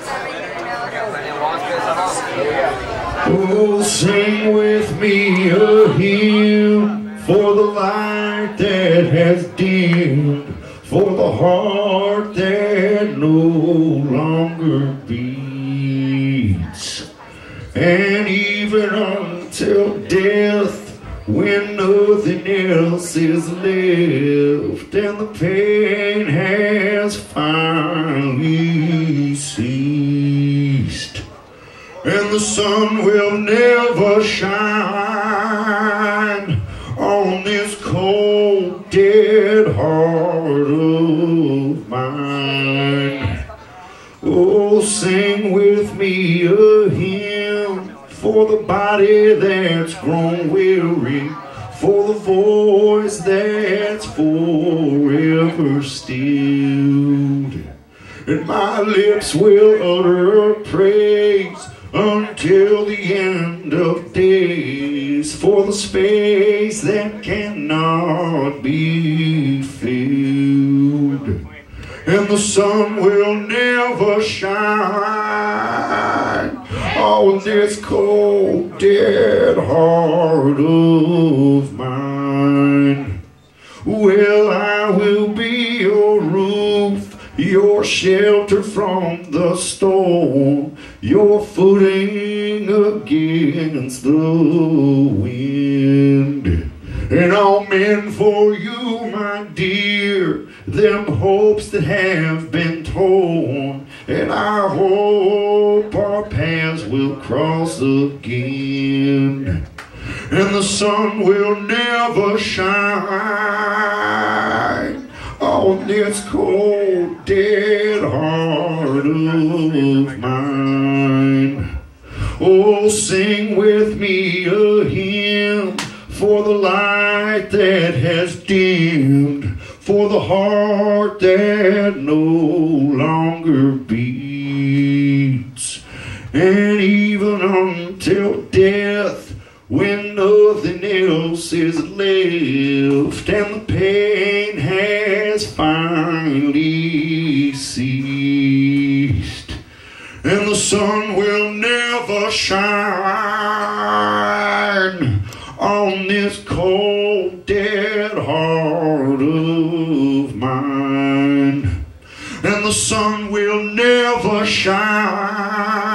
Oh, sing with me a hymn for the light that has dimmed, for the heart that no longer beats, and even until death, when nothing else is left and the pain has finally ceased, and the sun will never shine on this cold, dead heart of mine. Oh, sing with me a hymn for the body that's grown weary, for the voice that's forever stilled, and my lips will utter praise until the end of days, for the space that cannot be filled, and the sun will never shine on this cold, dead heart of mine. Well, I will be your roof, your shelter from the storm, your footing against the wind. And I'll mend for you, my dear, them hopes that have been torn, and I hope our paths will cross again, and the sun will never shine on this cold, dead heart of mine. Oh, sing with me a hymn for the light that has dimmed, for the heart that no longer beats, and even until death, when nothing else is left and the pain has finally ceased, and the sun will never shine on this cold, dead heart of mine, and the sun will never shine